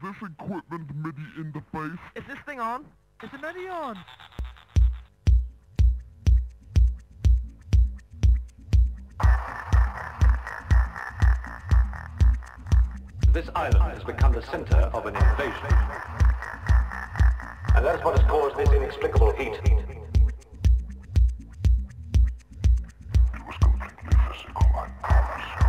this equipment MIDI interface? Is this thing on? Is the MIDI on? This island has become the center of an invasion. And that's what has caused this inexplicable heat. It was completely physical, I promise you.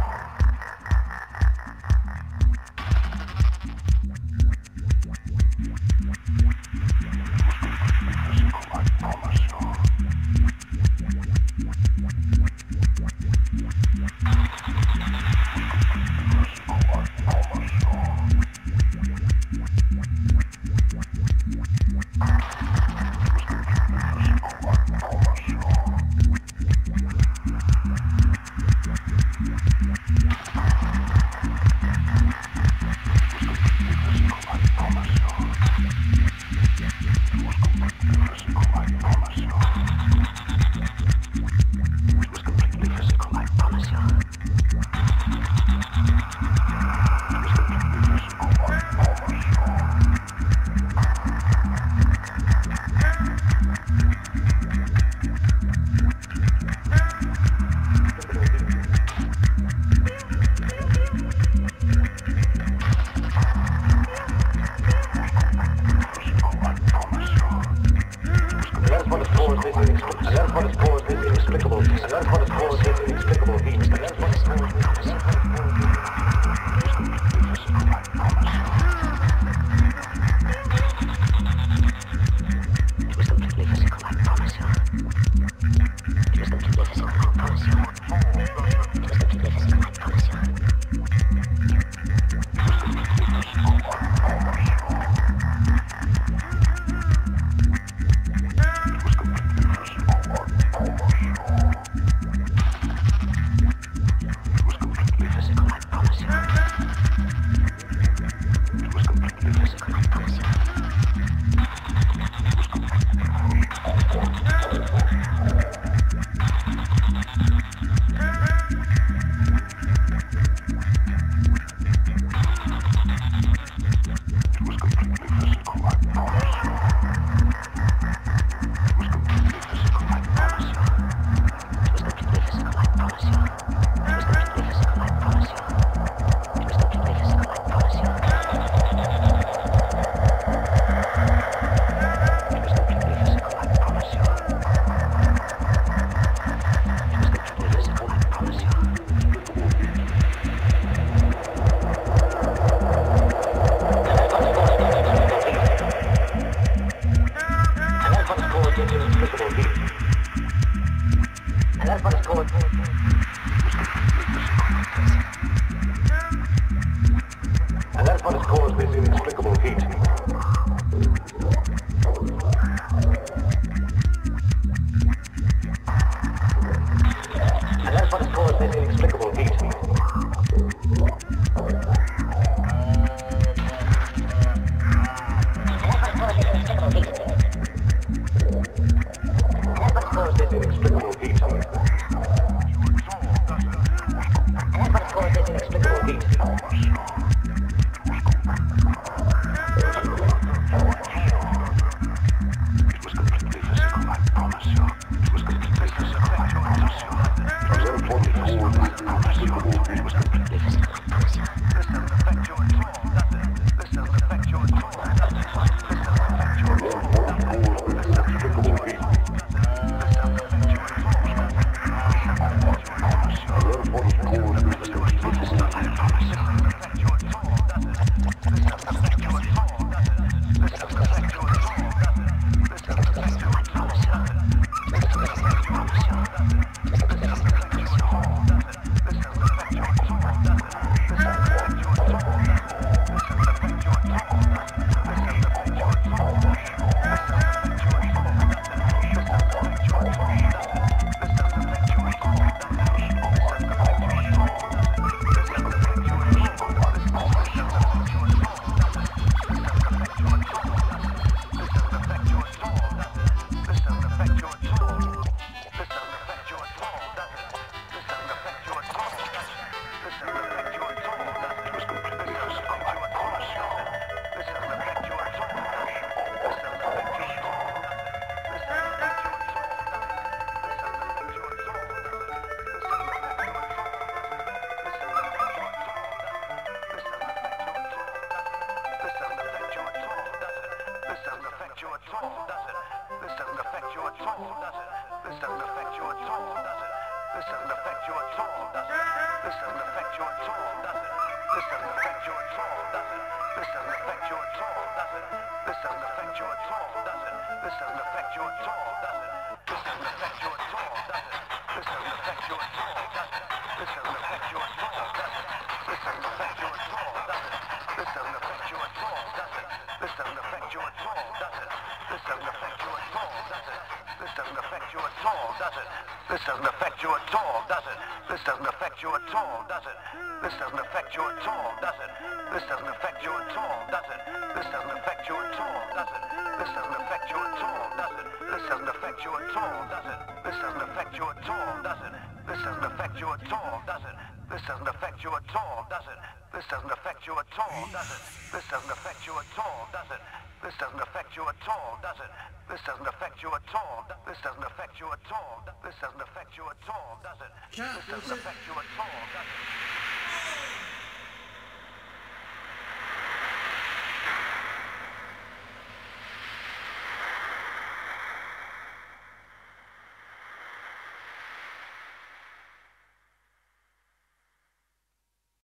affect you at all, does it? This doesn't affect you at all, does it? This doesn't affect you at all, does it? This doesn't affect you at all, does it? This doesn't affect you at all, does it? This doesn't affect you at all, does it? This doesn't affect you at all, does it? This doesn't affect you at all, does it? This doesn't affect you at all, does it? This doesn't affect you at all, does it? This doesn't affect you at all, does it? This doesn't affect you at all, does it? This doesn't affect you at all, does it? This doesn't affect you at all, does it? This doesn't affect you at all, does it? This doesn't affect you at all, does it? This doesn't affect you at all, does it? This doesn't affect you at all, does it? This doesn't affect you at all, does it? This doesn't affect you at all, does it? This doesn't affect you at all, does it? This doesn't affect you at all, does it? This doesn't affect you at all, does it? This doesn't affect you at all, does it? This doesn't affect you at all, does it? This doesn't affect you at all, does it? This doesn't affect you at all, does it? This doesn't affect you at all, does it? This doesn't affect you at all, does it? This doesn't affect you at all, does it? This doesn't affect you at all. This doesn't affect you at all. This doesn't affect you at all, does it? This doesn't affect you at all, does it?